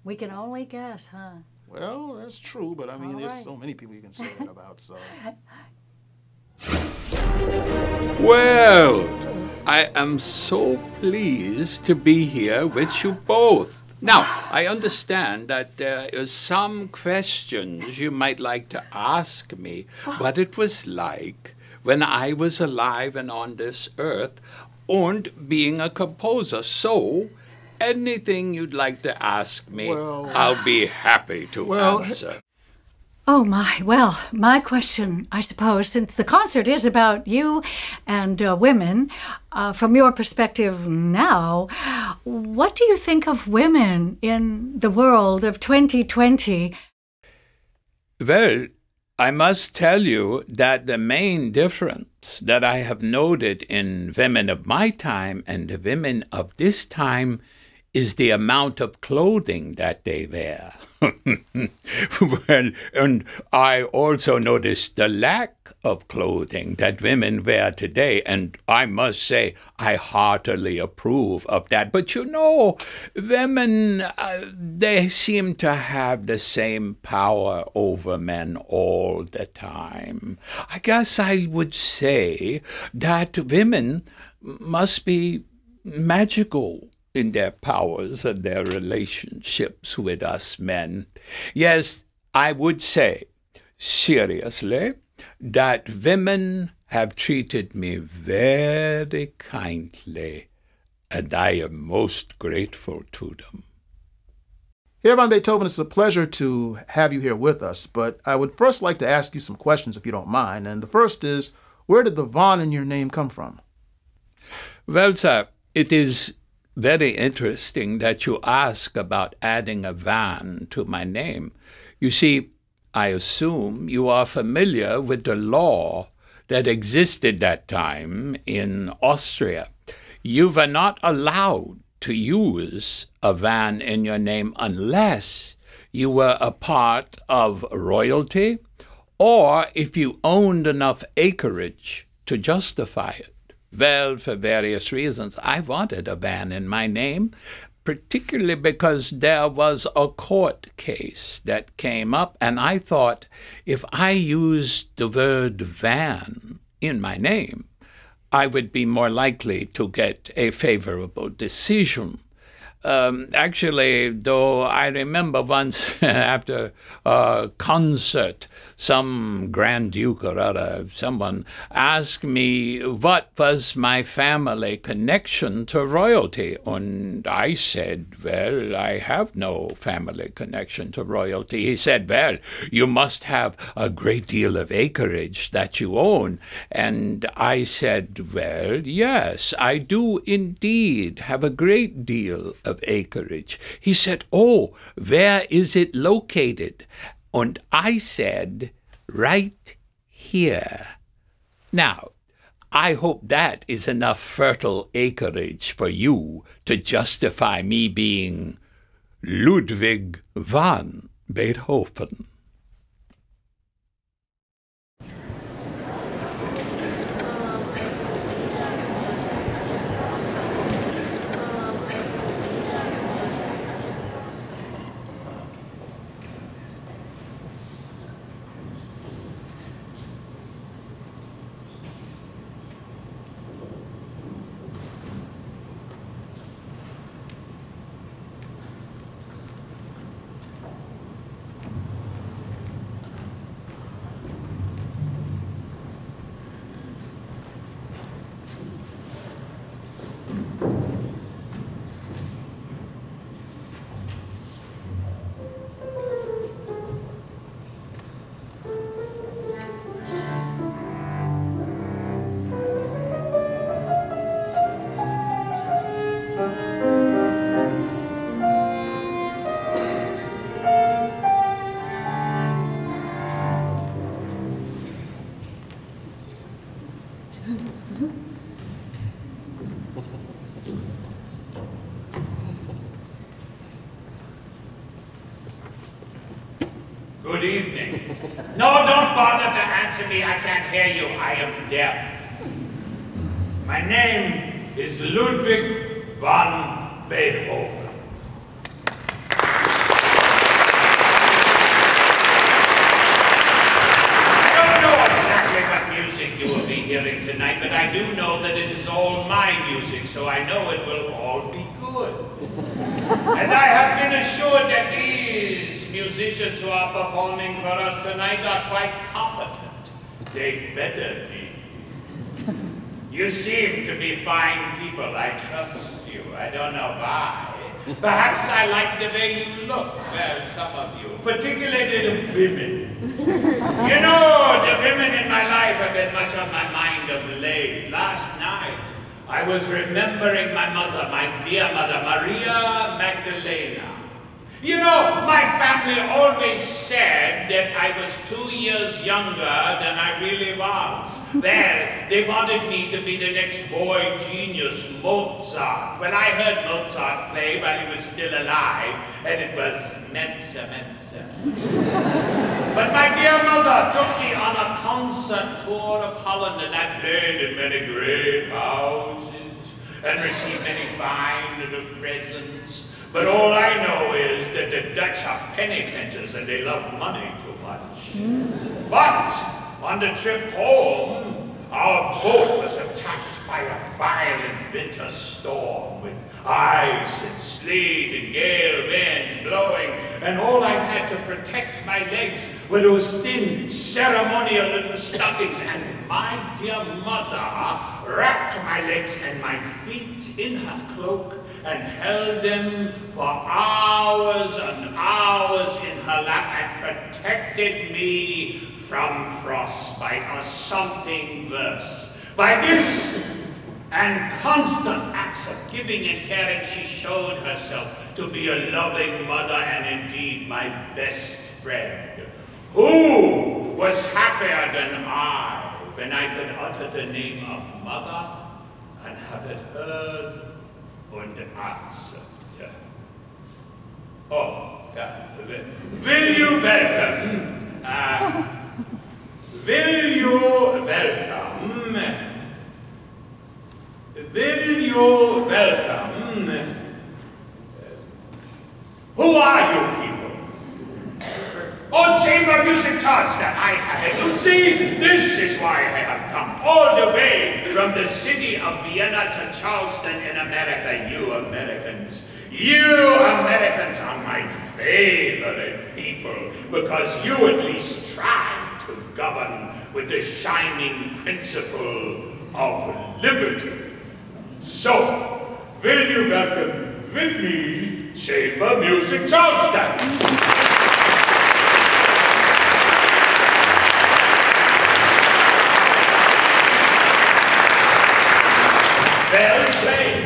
We can only guess, huh? Well, that's true, but I mean, All there's right. so many people you can say that about, so. Well, I am so pleased to be here with you both. Now, I understand that there are some questions you might like to ask me, what it was like when I was alive and on this earth, and being a composer. So, anything you'd like to ask me, Well- I'll be happy to answer. Oh, my. Well, my question, I suppose, since the concert is about you and women, from your perspective now, what do you think of women in the world of 2020? Well, I must tell you that the main difference that I have noted in women of my time and the women of this time is the amount of clothing that they wear. Well, and I also noticed the lack of clothing that women wear today, and I must say I heartily approve of that. But you know, women, they seem to have the same power over men all the time. I guess I would say that women must be magical in their powers and their relationships with us men. Yes, I would say, seriously, that women have treated me very kindly, and I am most grateful to them. Herr von Beethoven, it's a pleasure to have you here with us, but I would first like to ask you some questions if you don't mind. And the first is, where did the von in your name come from? Well, sir, it is very interesting that you ask about adding a van to my name. You see, I assume you are familiar with the law that existed that time in Austria. You were not allowed to use a van in your name unless you were a part of royalty or if you owned enough acreage to justify it. Well, for various reasons, I wanted a van in my name, particularly because there was a court case that came up, and I thought if I used the word van in my name, I would be more likely to get a favorable decision. Actually, though, I remember once after a concert, some Grand Duke or other, someone asked me what was my family connection to royalty. And I said, well, I have no family connection to royalty. He said, well, you must have a great deal of acreage that you own. And I said, well, yes, I do indeed have a great deal of acreage. He said, oh, where is it located? And I said, right here. Now, I hope that is enough fertile acreage for you to justify me being Ludwig van Beethoven. Good evening. No, don't bother to answer me. I can't hear you. I am deaf. My name is Ludwig van Beethoven. And I have been assured that these musicians who are performing for us tonight are quite competent. They better be. You seem to be fine people. I trust you. I don't know why. Perhaps I like the way you look. Well, some of you. Particularly the women. You know, the women in my life have been much on my mind of late. Last night, I was remembering my mother, my dear mother, Maria Magdalena. You know, my family always said that I was 2 years younger than I really was. Well, they wanted me to be the next boy genius, Mozart. When I heard Mozart play while he was still alive, and it was Mensa, Mensa. But my dear mother took me on a concert tour of Holland, and I played in many great houses, and received many fine little presents. But all I know is that the Dutch are penny pinchers and they love money too much. But on the trip home, our boat was attacked by a violent winter storm with ice and sleet and gale winds blowing, and all I had to protect my legs were those thin, ceremonial little stockings, and my dear mother wrapped my legs and my feet in her cloak and held them for hours and hours in her lap and protected me from frostbite or something worse. By this and constant acts of giving and caring, she showed herself to be a loving mother and indeed my best friend. Who was happier than I when I could utter the name of mother and have it heard und answered? Yeah. Oh, yeah. Will you welcome? Will you welcome? Will you welcome? Who are you people? Oh, chamber music Charleston, I have it. You see, this is why I have come all the way from the city of Vienna to Charleston in America. You Americans are my favorite people because you at least try to govern with the shining principle of liberty. So, will you welcome with me Chamber Music Charleston? Well played.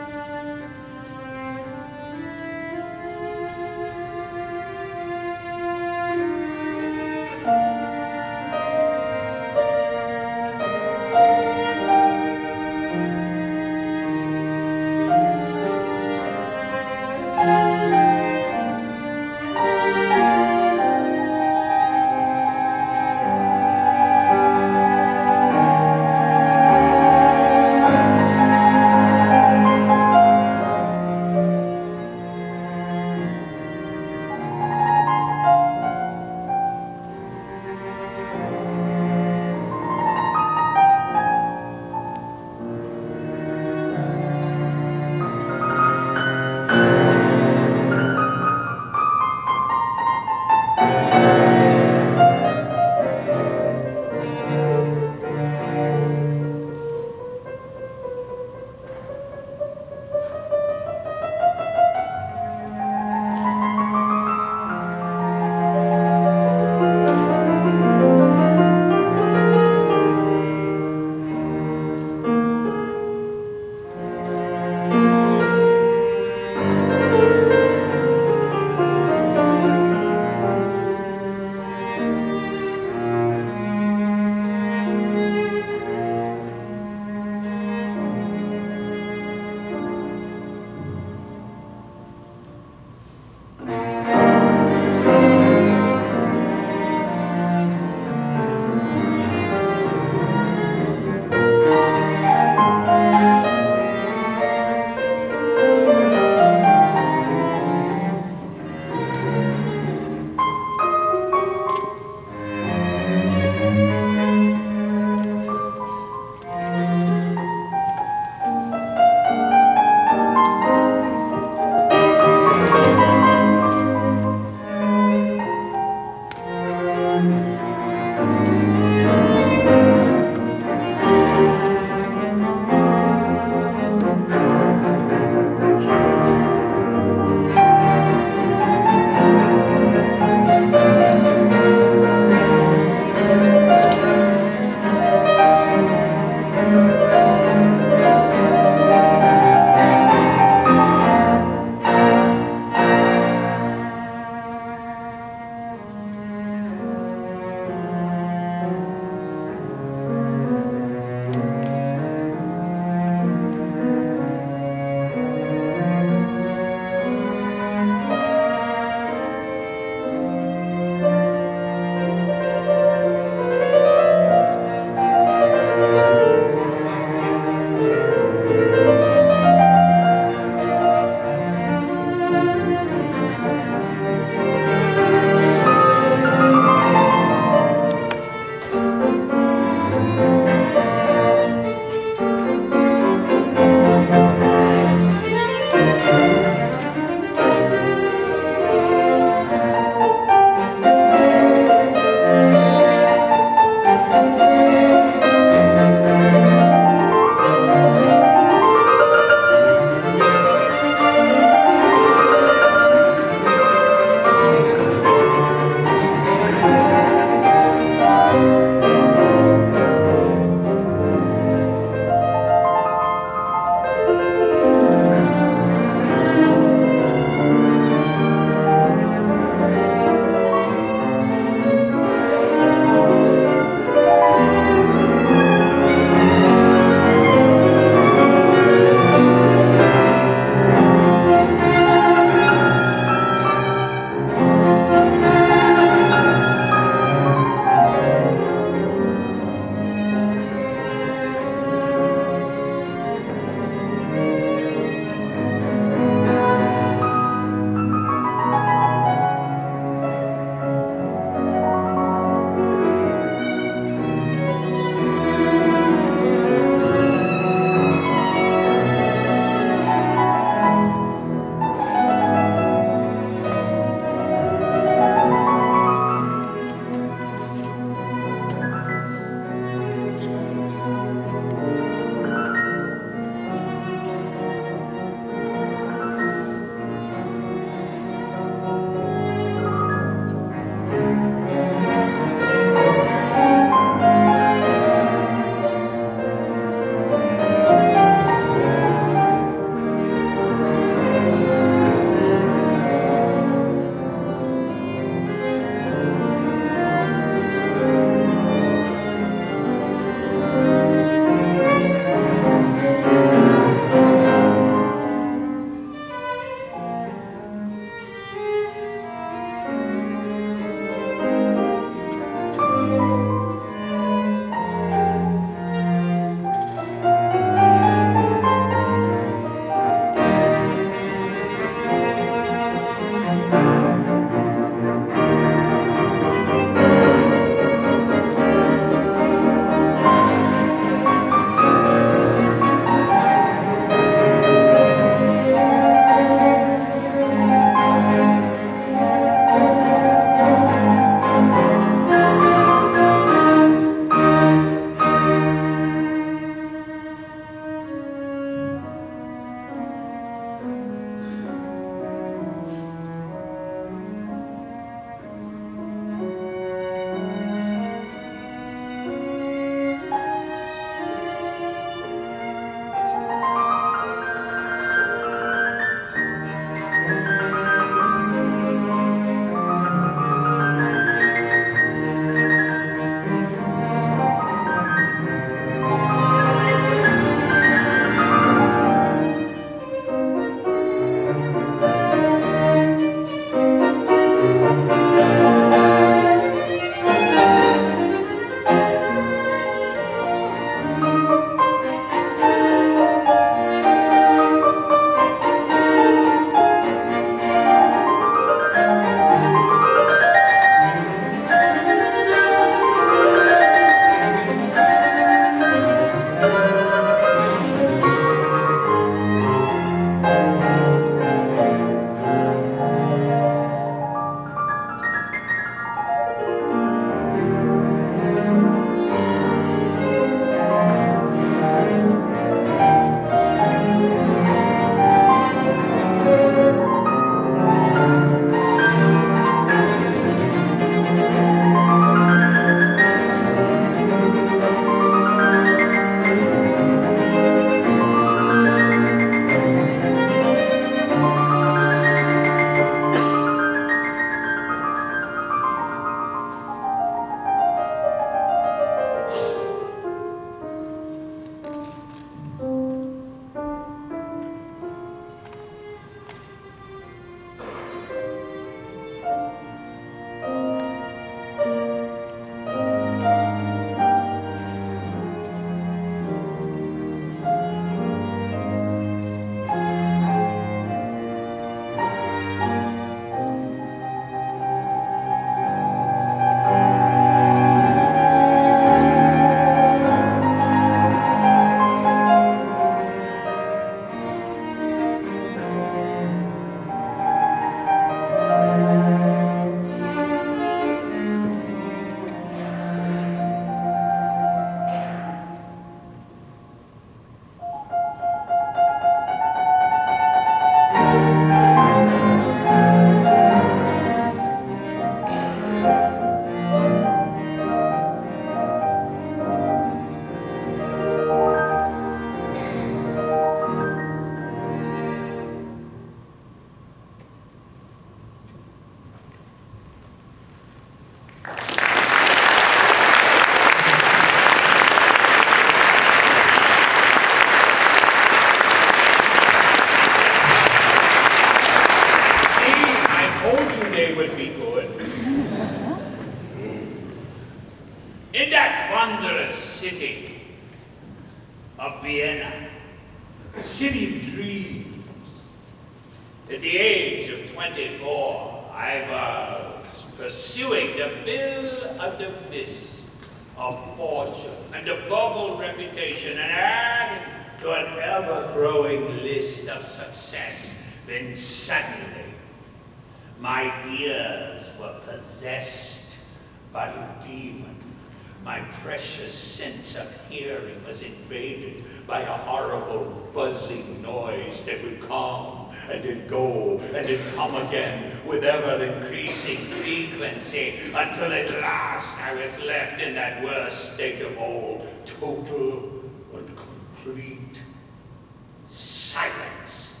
city of dreams. At the age of 24, I was pursuing the bill of the wisp of fortune and a bubble reputation and adding to an ever-growing list of success. Then suddenly, my ears were possessed by a demon. My precious sense of hearing was invaded by a horrible buzzing noise that would come and then go and then come again with ever-increasing frequency until at last I was left in that worst state of all, total and complete silence.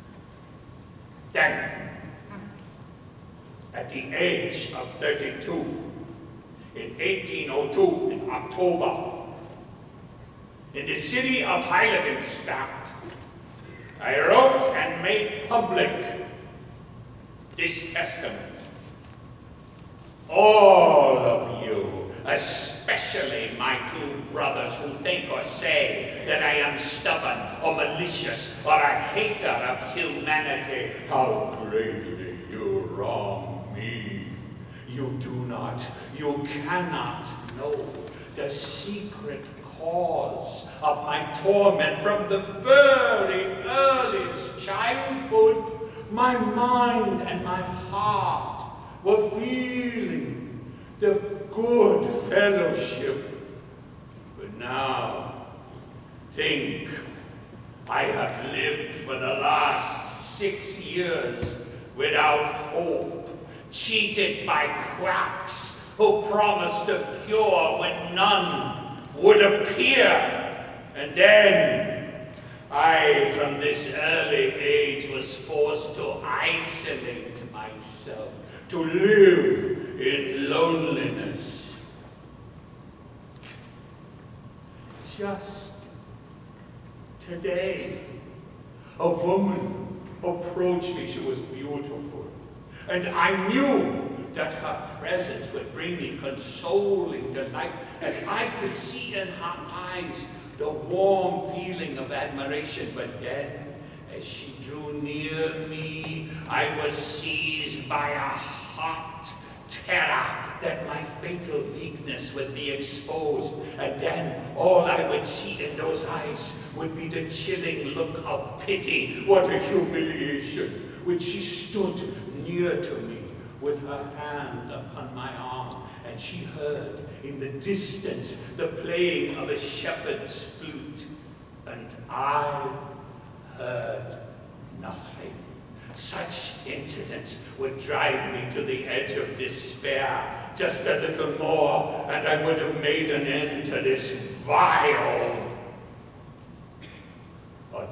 Then, at the age of 32, in 1802, in October, in the city of Heiligenstadt, I wrote and made public this testament. All of you, especially my two brothers who think or say that I am stubborn or malicious or a hater of humanity, how greatly you wrong me. You do not, you cannot know the secret cause of my torment from the very earliest childhood. My mind and my heart were feeling the good fellowship. But now, think, I have lived for the last 6 years without hope, cheated by quacks who promised a cure when none would appear. And then I, from this early age, was forced to isolate myself, to live in loneliness. Just today, a woman approached me. She was beautiful. And I knew that her presence would bring me consoling delight, and I could see in her eyes the warm feeling of admiration. But then, as she drew near me, I was seized by a hot terror that my fatal weakness would be exposed, and then all I would see in those eyes would be the chilling look of pity. What a humiliation! When she stood near to me with her hand upon my arm, and she heard in the distance the playing of a shepherd's flute, and I heard nothing. Such incidents would drive me to the edge of despair. Just a little more, and I would have made an end to this vile. But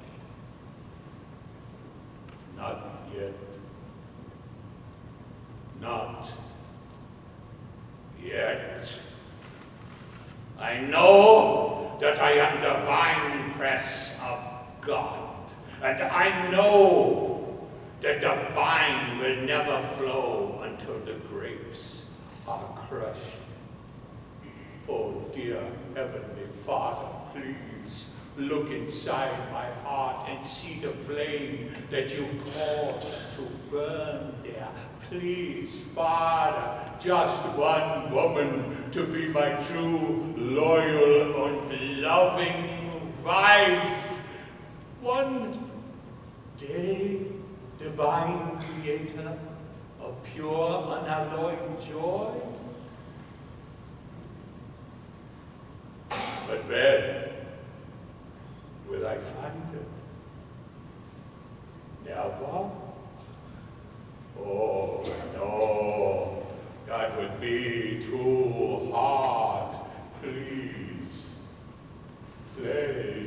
not yet. Not yet. I know that I am the winepress of God, and I know that the vine will never flow until the grapes are crushed. Oh, dear Heavenly Father, please look inside my heart and see the flame that you caused to burn there. Please, Father, just one woman to be my true, loyal, and loving wife. One day, divine creator of pure, unalloyed joy. But when will I find it? Never. Oh, no, that would be too hard. Please, play.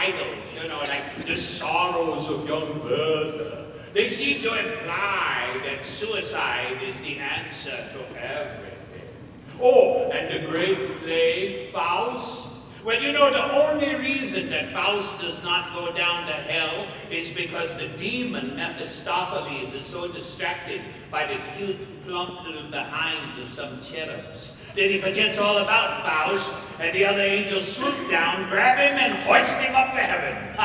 titles, you know, like The Sorrows of Young Werther. They seem to imply that suicide is the answer to everything. Oh, and the great play, Faust. Well, you know, the only reason that Faust does not go down to hell is because the demon Mephistopheles is so distracted by the cute, plump little behinds of some cherubs that he forgets all about Faust, and the other angels swoop down, grab him, and hoist him up to heaven.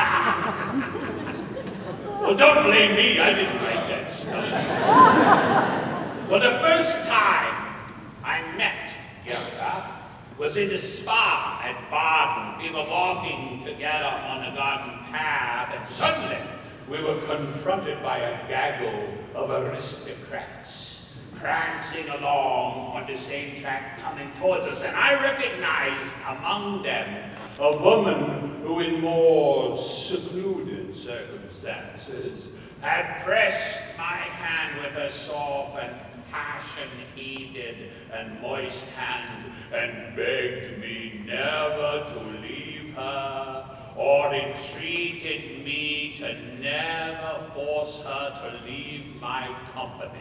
Well, don't blame me, I didn't write that stuff. Well, the first time I met Goethe was in the spa at Baden. We were walking together on a garden path, and suddenly we were confronted by a gaggle of aristocrats prancing along on the same track coming towards us, and I recognized among them a woman who in more secluded circumstances had pressed my hand with her soft and passion-heated and moist hand and begged me never to leave her, or entreated me to never force her to leave my company.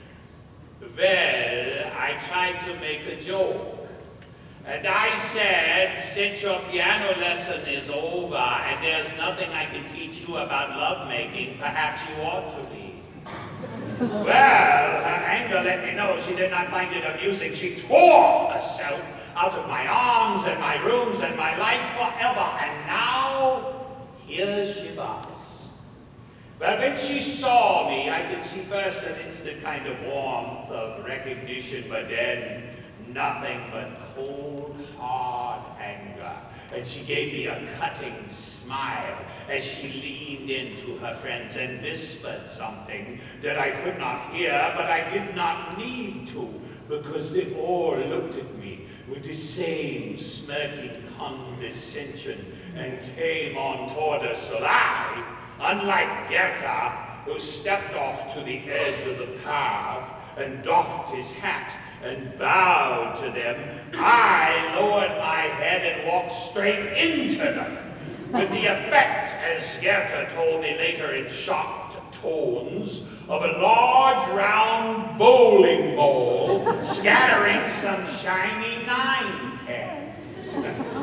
Well, I tried to make a joke, and I said, since your piano lesson is over and there's nothing I can teach you about lovemaking, perhaps you ought to leave. Well, her anger let me know she did not find it amusing. She tore herself out of my arms and my rooms and my life forever. And now, here she was. But when she saw me, I could see first an instant kind of warmth of recognition, but then nothing but cold, hard anger. And she gave me a cutting smile as she leaned into her friends and whispered something that I could not hear, but I did not need to, because they all looked at me with the same smirking condescension and came on toward us. So I, unlike Goethe, who stepped off to the edge of the path and doffed his hat and bowed to them, I lowered my head and walked straight into them, with the effect, as Goethe told me later in shocked tones, of a large round bowling ball scattering some shiny ninepins.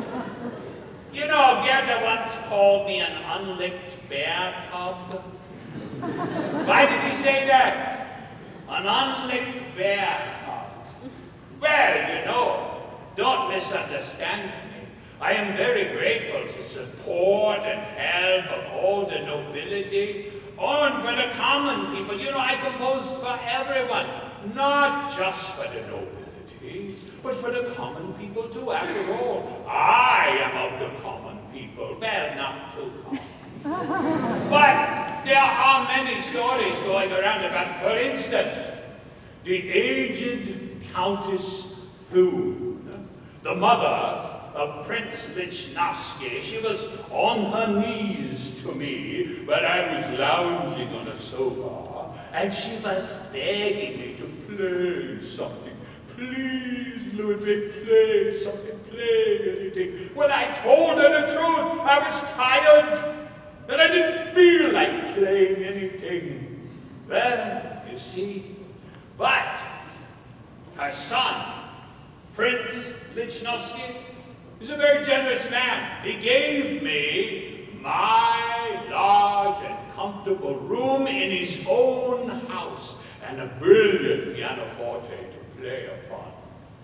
You know, Goethe once called me an unlicked bear cub. Why did he say that? An unlicked bear cub. Well, you know, don't misunderstand me. I am very grateful to support and help of all the nobility, and for the common people. You know, I compose for everyone, not just for the nobility, but for the common people too. After all, I am of the common people. Well, not too common. But there are many stories going around about, for instance, the aged Countess Thun, the mother of Prince Lichnowsky. She was on her knees to me while I was lounging on a sofa, and she was begging me to play something. Please, Ludwig, play something, play anything. Well, I told her the truth. I was tired, and I didn't feel like playing anything. Well, you see, but her son, Prince Lichnowsky, is a very generous man. He gave me my large and comfortable room in his own house and a brilliant pianoforte to play upon.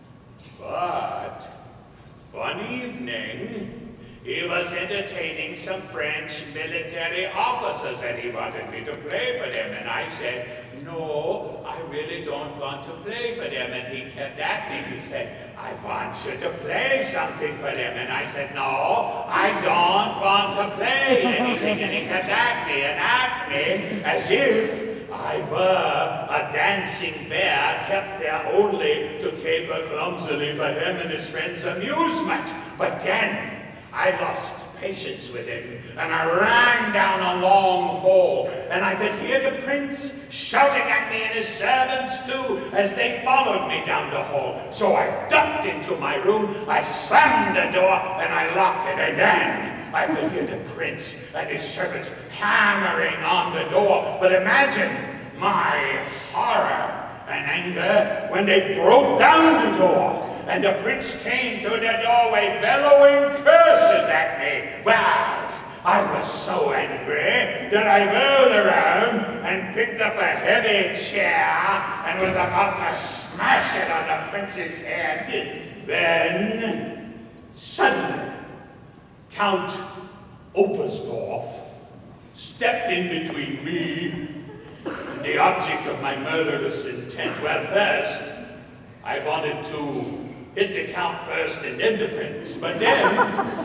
But one evening, he was entertaining some French military officers, and he wanted me to play for them, and I said, no, I really don't want to play for them. And he kept at me. He said, I want you to play something for them. And I said, no, I don't want to play anything. And he kept at me as if I were a dancing bear kept there only to caper clumsily for him and his friends' amusement. But then I lost patience with him, and I ran down a long hall, and I could hear the prince shouting at me and his servants too as they followed me down the hall. So I ducked into my room, I slammed the door, and I locked it again. I could hear the prince and his servants hammering on the door, but imagine my horror and anger when they broke down the door and the prince came through the doorway bellowing curses at me. Well, I was so angry that I whirled around and picked up a heavy chair and was about to smash it on the prince's head. Then, suddenly, Count Oberstdorf stepped in between me and the object of my murderous intent. Well, first, I wanted to hit the Count first and then the prince, but then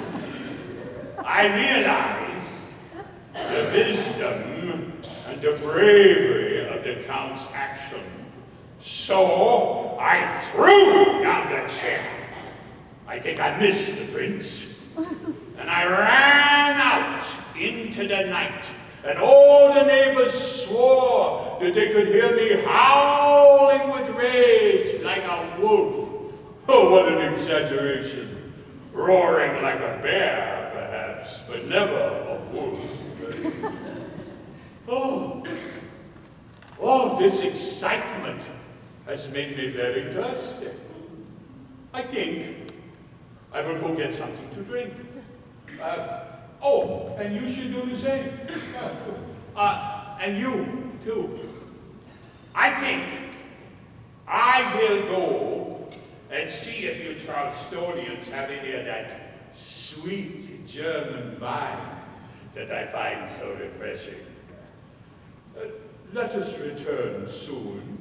I realized the wisdom and the bravery of the Count's action. So I threw down the chair. I think I missed the prince. And I ran out into the night, and all the neighbors swore that they could hear me howling with rage like a wolf. Oh, what an exaggeration. Roaring like a bear, perhaps, but never a wolf. Oh, this excitement has made me very thirsty. I think I will go get something to drink. Oh, and you should do the same. And you, too. I think I will go and see if you Charlestonians have any of that sweet German wine that I find so refreshing. Let us return soon.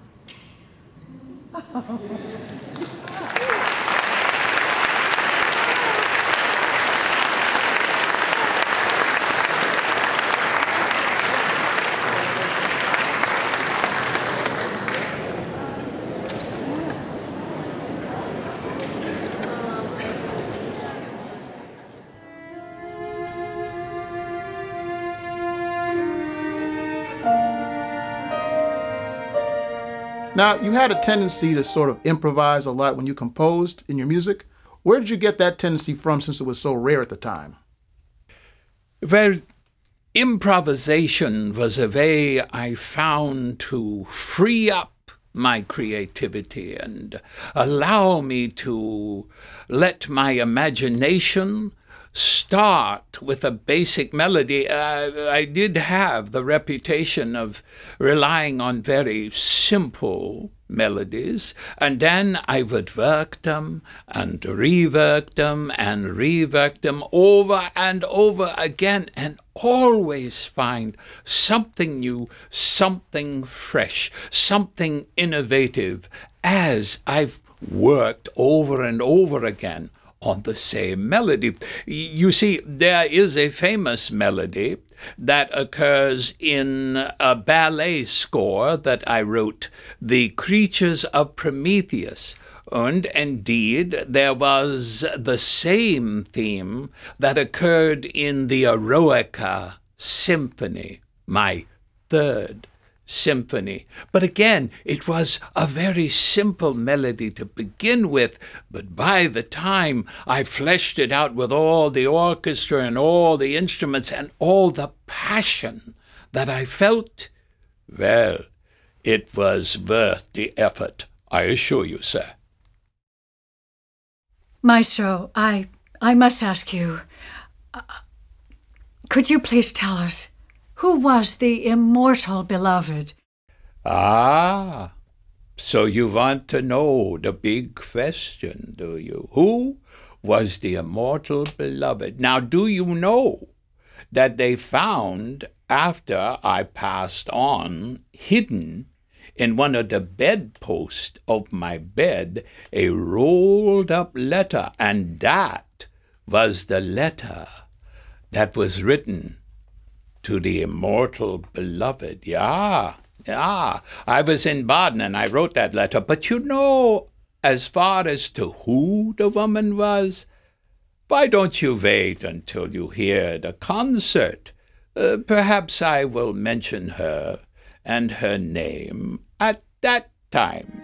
Now, you had a tendency to sort of improvise a lot when you composed in your music. Where did you get that tendency from, since it was so rare at the time? Well, improvisation was a way I found to free up my creativity and allow me to let my imagination start with a basic melody. I did have the reputation of relying on very simple melodies, and then I would work them and rework them and rework them over and over again, and always find something new, something fresh, something innovative as I've worked over and over again on the same melody. You see, there is a famous melody that occurs in a ballet score that I wrote, The Creatures of Prometheus. And indeed, there was the same theme that occurred in the Eroica Symphony, my third symphony. But again, it was a very simple melody to begin with, but by the time I fleshed it out with all the orchestra and all the instruments and all the passion that I felt, well, it was worth the effort, I assure you, sir. Maestro, I must ask you, could you please tell us, who was the immortal beloved? Ah, so you want to know the big question, do you? Who was the immortal beloved? Now, do you know that they found, after I passed on, hidden in one of the bedposts of my bed, a rolled-up letter, and that was the letter that was written to the immortal beloved. Yeah. I was in Baden and I wrote that letter. But you know, as far as to who the woman was, Why don't you wait until you hear the concert? Perhaps I will mention her and her name at that time.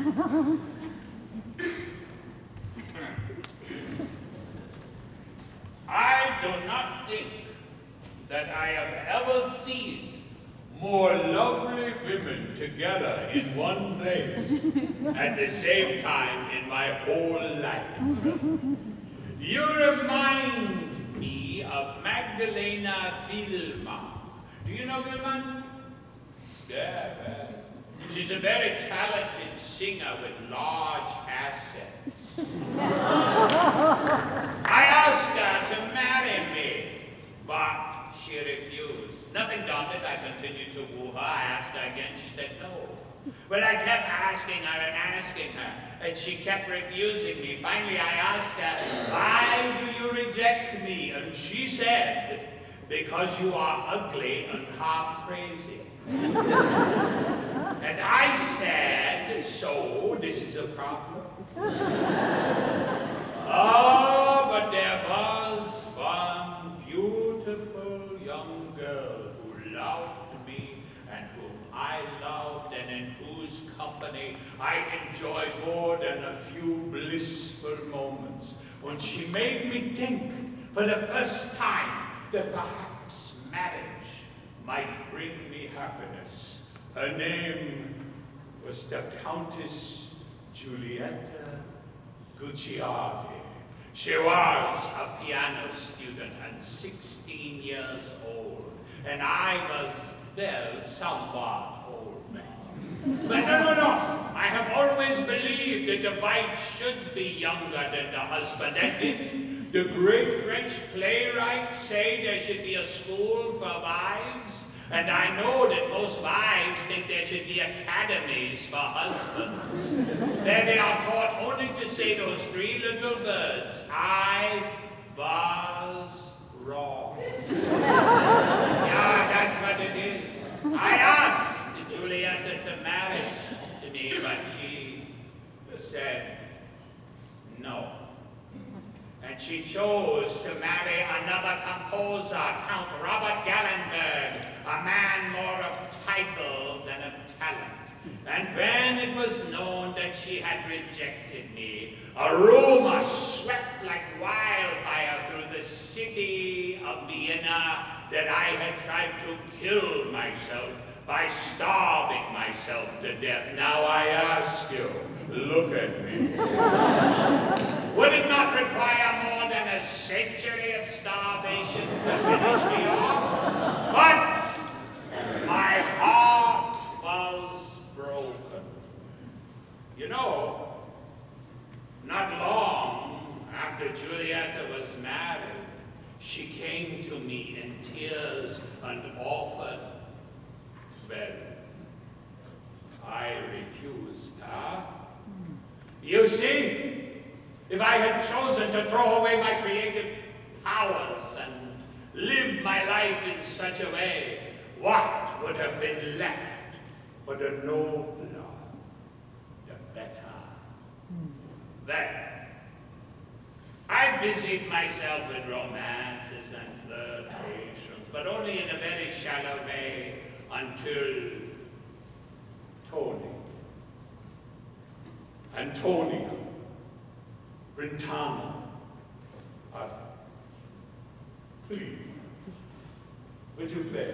I do not think that I have ever seen more lovely women together in one place at the same time in my whole life. You remind me of Magdalena Wilma. Do you know Wilma? Yeah, well, she's a very talented singer with large assets. I asked her to marry me, but she refused. Nothing daunted, I continued to woo her. I asked her again, she said no. Well, I kept asking her and asking her, and she kept refusing me. Finally, I asked her, why do you reject me? And she said, because you are ugly and half crazy. And I said, so this is a problem? Oh, but there was one beautiful young girl who loved me and whom I loved and in whose company I enjoyed more than a few blissful moments, when she made me think for the first time that perhaps marriage might bring me happiness. Her name was the Countess Giulietta Gucciardi. She was a piano student and 16 years old, and I was, well, somewhat old man. But no. I have always believed that the wife should be younger than the husband. And didn't the great French playwright say there should be a school for wives? And I know that most wives think there should be academies for husbands. There they are taught only to say those three little words, I was wrong. Yeah, that's what it is. I asked Giulietta to marry me, but she said no. And she chose to marry another composer, Count Robert Gallenberg, a man more of title than of talent. And when it was known that she had rejected me, a rumor swept like wildfire through the city of Vienna that I had tried to kill myself by starving myself to death. Now I ask you, look at me. Would it not require more than a century of starvation to finish me off? But my heart was broken. You know, not long after Giulietta was married, she came to me in tears and offered. Well, I refused her. You see, if I had chosen to throw away my creative powers and live my life in such a way, what would have been left for the nobler, the better? Then, I busied myself with romances and flirtations, but only in a very shallow way, until Antonia Brentano. Please, would you play?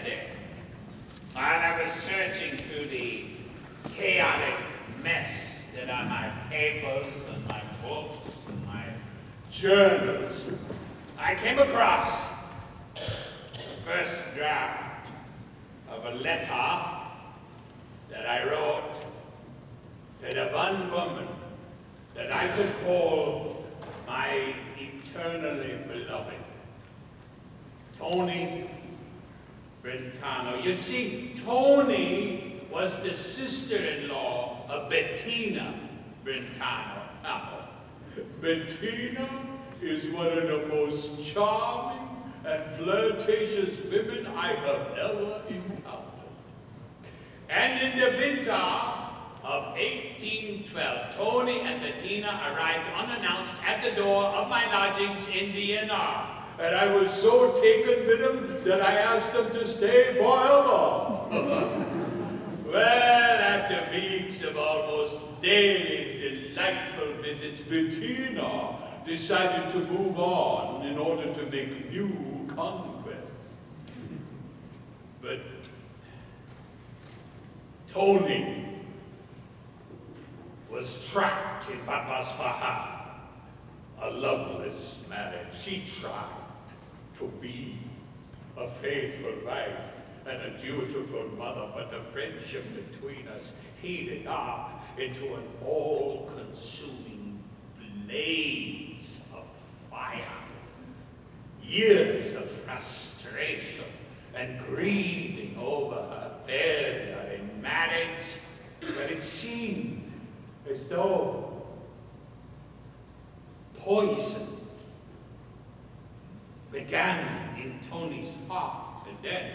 yesterday, while I was searching through the chaotic mess that are my papers and my books and my journals, I came across the first draft of a letter that I wrote to the one woman that I could call my eternally beloved, Tony Brentano. You see, Tony was the sister-in-law of Bettina Brentano. Now, Bettina is one of the most charming and flirtatious women I have ever encountered. And in the winter of 1812, Tony and Bettina arrived unannounced at the door of my lodgings in Vienna. And I was so taken with them that I asked them to stay forever. Well, after weeks of almost daily delightful visits, Bettina decided to move on in order to make new conquests. But Tony was trapped in what was for her a loveless marriage. She tried to be a faithful wife and a dutiful mother, but the friendship between us heated up into an all-consuming blaze of fire. Years of frustration and grieving over her failure in marriage, but it seemed as though poison began in Tony's heart, and then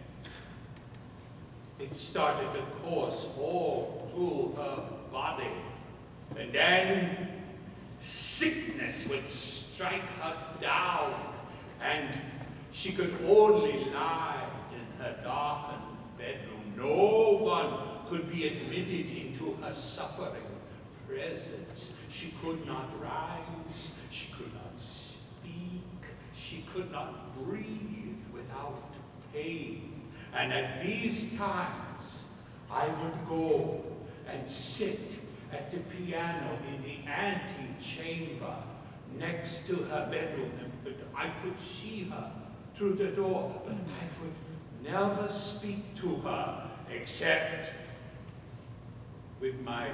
it started to course all through her body, and then sickness would strike her down, and she could only lie in her darkened bedroom. No one could be admitted into her suffering presence. She could not rise, she could not speak, she could not breathe without pain. And at these times, I would go and sit at the piano in the antechamber next to her bedroom. And I could see her through the door, but I would never speak to her except with my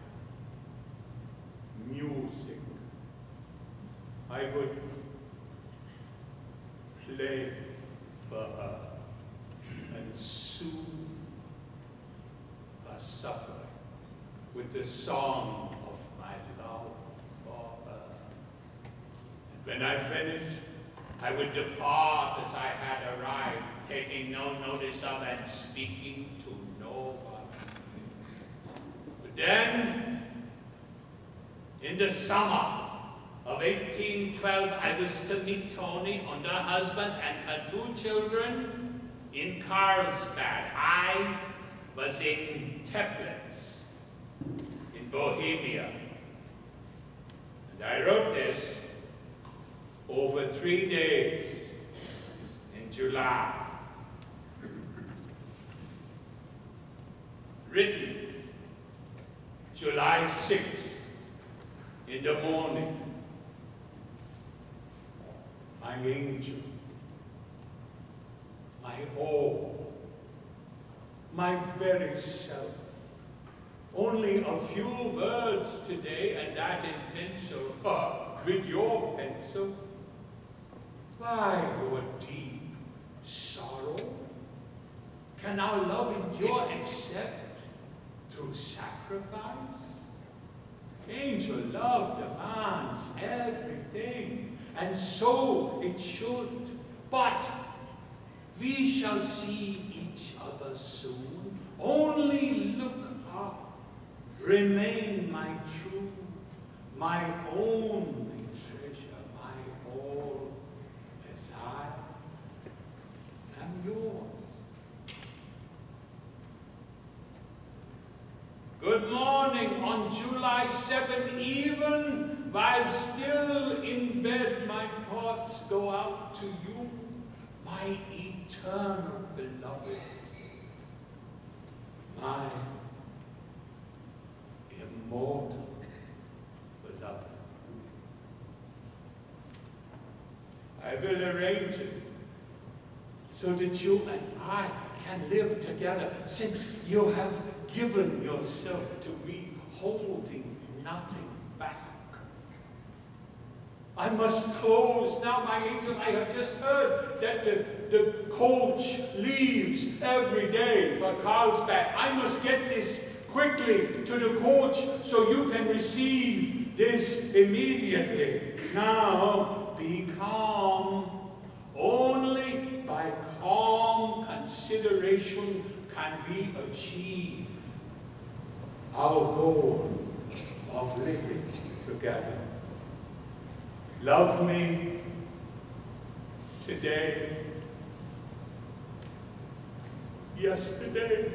music. I would play for her and soothe her suffering with the song of my love for her. And when I finished, I would depart as I had arrived, taking no notice of and speaking to no one. But then, in the summer of 1812, I was to meet Tony and her husband and her 2 children in Carlsbad. I was in Teplitz, in Bohemia. And I wrote this over 3 days in July. Written July 6th in the morning. My angel, my all, my very self. Only a few words today, and that in pencil, with your pencil. Why your deep sorrow? Can our love endure except through sacrifice? Angel love demands everything, and so it should. But we shall see each other soon. Only look up. Remain my true, my only treasure, my all, as I am yours. Good morning on July 7, even while still in bed, my thoughts go out to you, my eternal eternal beloved, my immortal beloved. I will arrange it so that you and I can live together, since you have given yourself to me, holding nothing back. I must close now, my angel. I have just heard that the coach leaves every day for Carlsbad. I must get this quickly to the coach so you can receive this immediately. Now, be calm. Only by calm consideration can we achieve our goal of living together. Love me today, yesterday.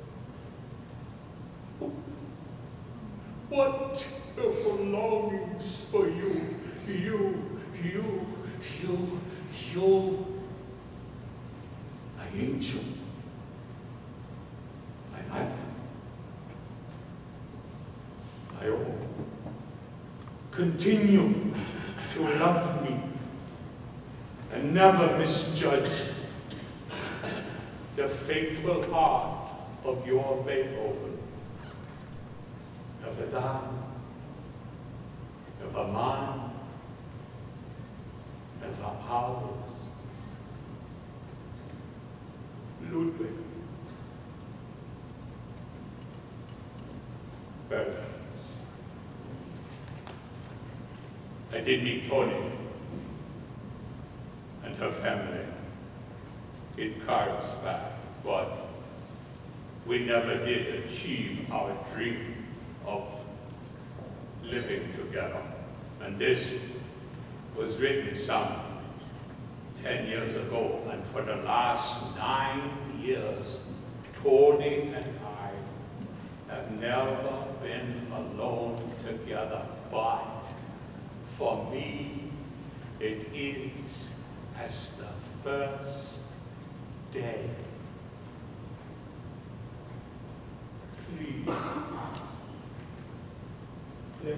What beautiful longings for you, my angel, my life, my all. Continue to love me and never misjudge the faithful heart of your Beethoven. Never thou, never mine, never ours. Ludwig. Well, I did meet Tony and her family in Carlsbad, but we never did achieve our dream of living together. And this was written some 10 years ago, and for the last 9 years, Tony and I have never been alone together, but for me, it is as the first day. Please, play.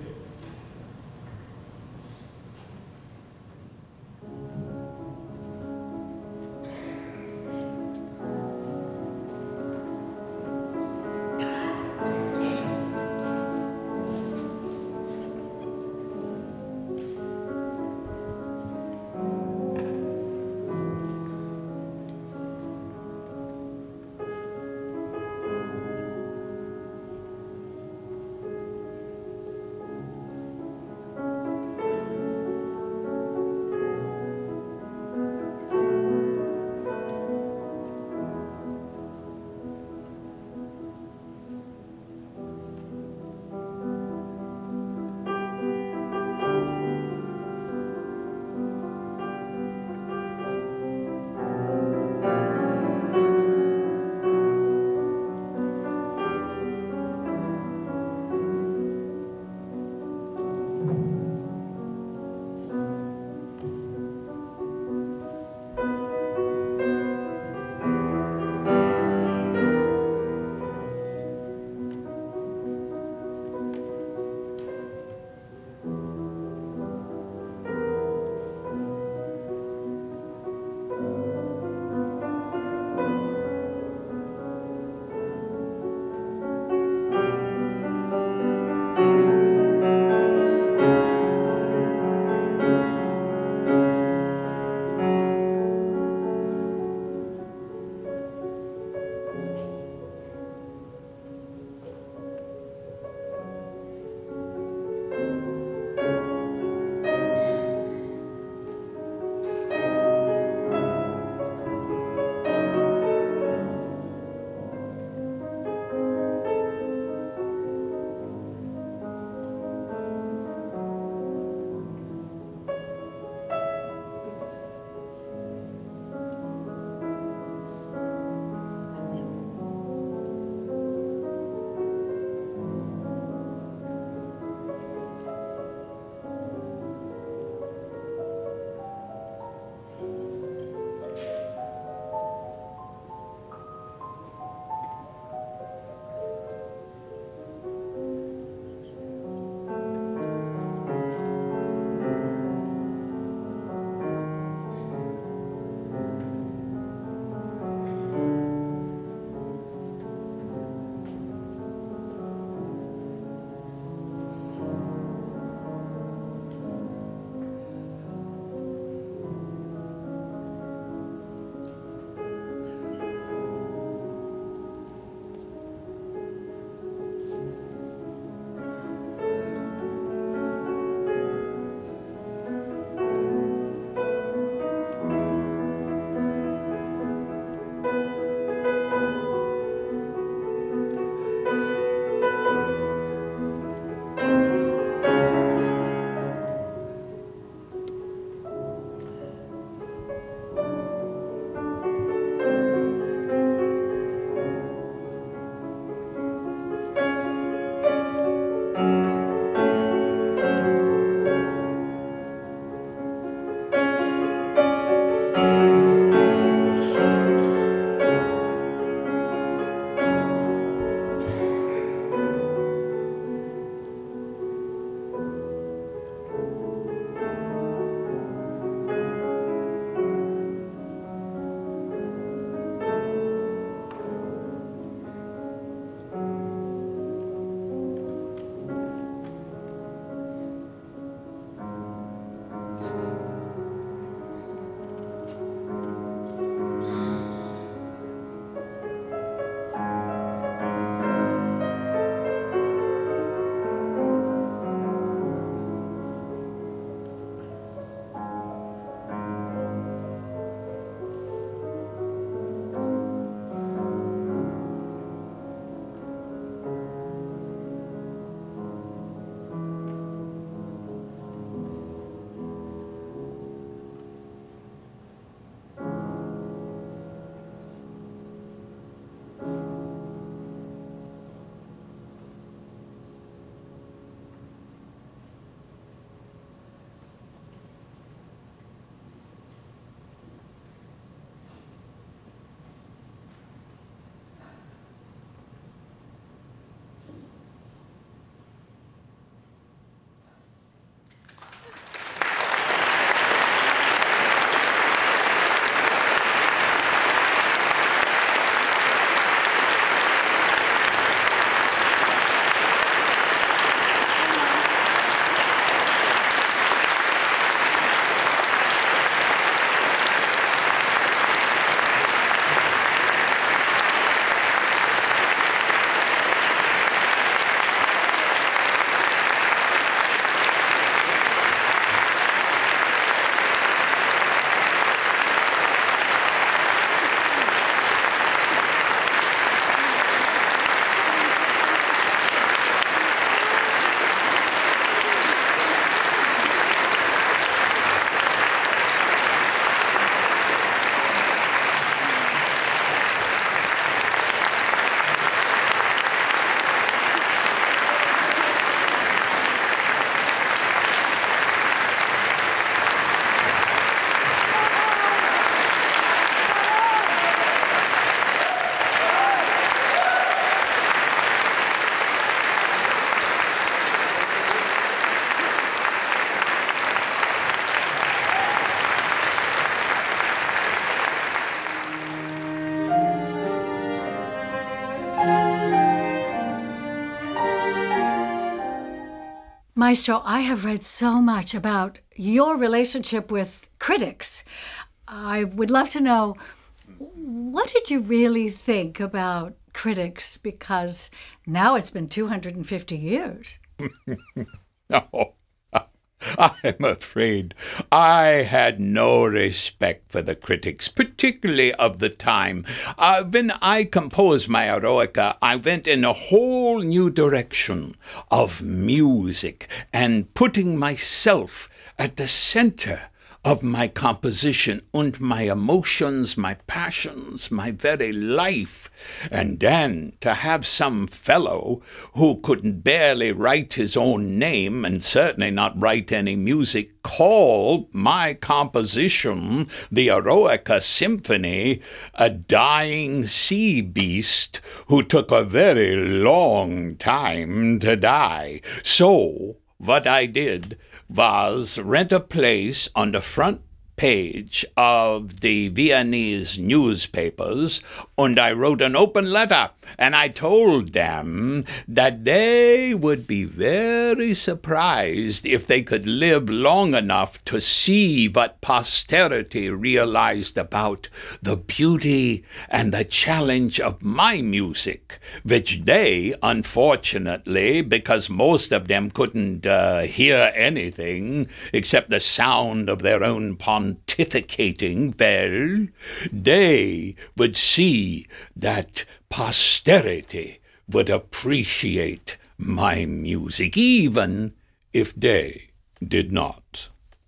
Maestro, I have read so much about your relationship with critics. I would love to know, what did you really think about critics? Because now it's been 250 years. Oh, I'm afraid I had no respect for the critics, particularly of the time. When I composed my Eroica, I went in a whole new direction of music and putting myself at the center of my composition and my emotions, my passions, my very life. And then to have some fellow who couldn't barely write his own name and certainly not write any music call my composition, the Eroica Symphony, a dying sea beast who took a very long time to die. So what I did was rent a place on the front page of the Viennese newspapers, and I wrote an open letter, and I told them that they would be very surprised if they could live long enough to see what posterity realized about the beauty and the challenge of my music, which they, unfortunately, because most of them couldn't hear anything except the sound of their own pontificating, well, they would see that posterity would appreciate my music, even if they did not.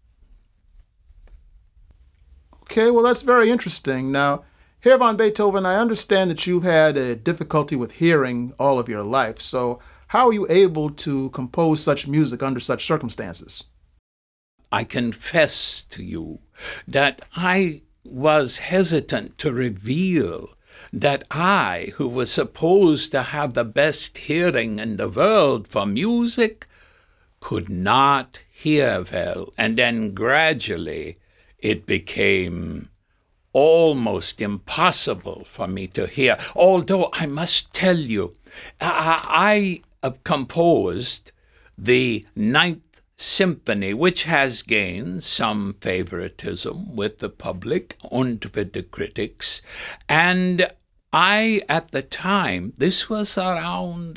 Okay, well, that's very interesting. Now, Herr von Beethoven, I understand that you've had a difficulty with hearing all of your life. So how are you able to compose such music under such circumstances? I confess to you that I was hesitant to reveal that I, who was supposed to have the best hearing in the world for music, could not hear well. And then gradually it became almost impossible for me to hear. Although I must tell you, I composed the Ninth Symphony, which has gained some favoritism with the public and with the critics. And I, at the time, this was around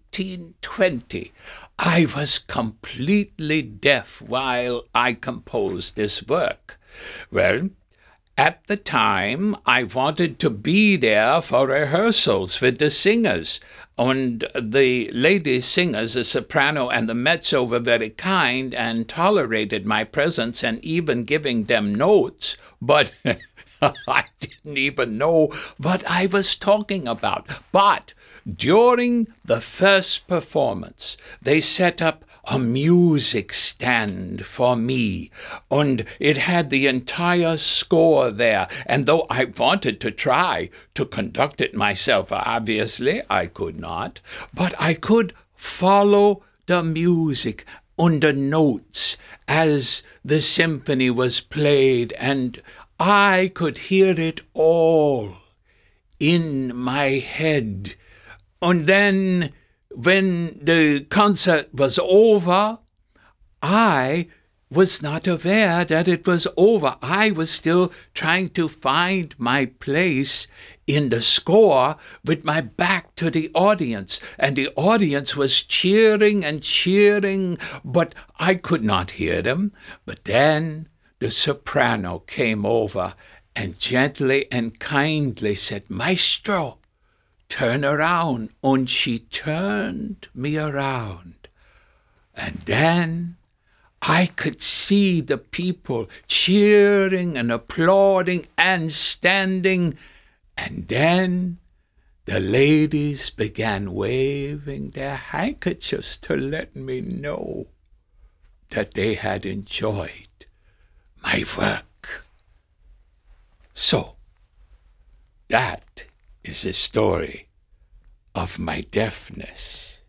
1820, I was completely deaf while I composed this work. Well, at the time, I wanted to be there for rehearsals with the singers, and the lady singers, the soprano and the mezzo, were very kind and tolerated my presence and even giving them notes, but I didn't even know what I was talking about. But during the first performance, they set up a music stand for me, and it had the entire score there. And though I wanted to try to conduct it myself, obviously I could not, but I could follow the music and the notes as the symphony was played, and I could hear it all in my head. And then when the concert was over, I was not aware that it was over. I was still trying to find my place in the score with my back to the audience, and the audience was cheering and cheering, but I could not hear them. But then the soprano came over and gently and kindly said, "Maestro, turn around," and she turned me around. And then I could see the people cheering and applauding and standing, and then the ladies began waving their handkerchiefs to let me know that they had enjoyed my work. So, that is the story of my deafness.